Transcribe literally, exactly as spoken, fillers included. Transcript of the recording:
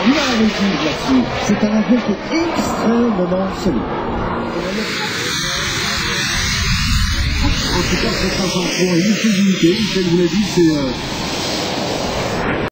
il a réussi là-dessus. C'est un avion qui est extrêmement solide. En tout cas, c'est un champion et une fluidité. Michel vous l'a dit, c'est... Euh...